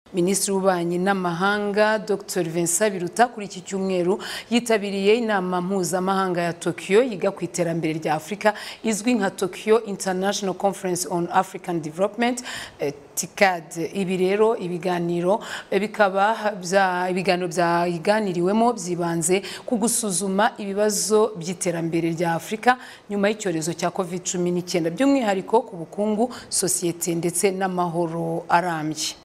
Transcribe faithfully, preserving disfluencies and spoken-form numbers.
Minisitiri w'Ububanyi n'Amahanga Doctor Vincent Biruta kuri iki cyumweru yitabiriye inama mpuzamahanga ya Tokyo yiga ku iterambere rya Afurika izwi nka Tokyo International Conference on African Development T I C A D. Ibi rero ibiganiro bikaba bya ibiganiro byaganiriwemo byibanze ku gusuzuma ibibazo by'iterambere rya Afurika nyuma y'icyorezo cya covid cumi n'icyenda by'umwihariko ku bukungu, sosiyete ndetse n'amahoro arambye.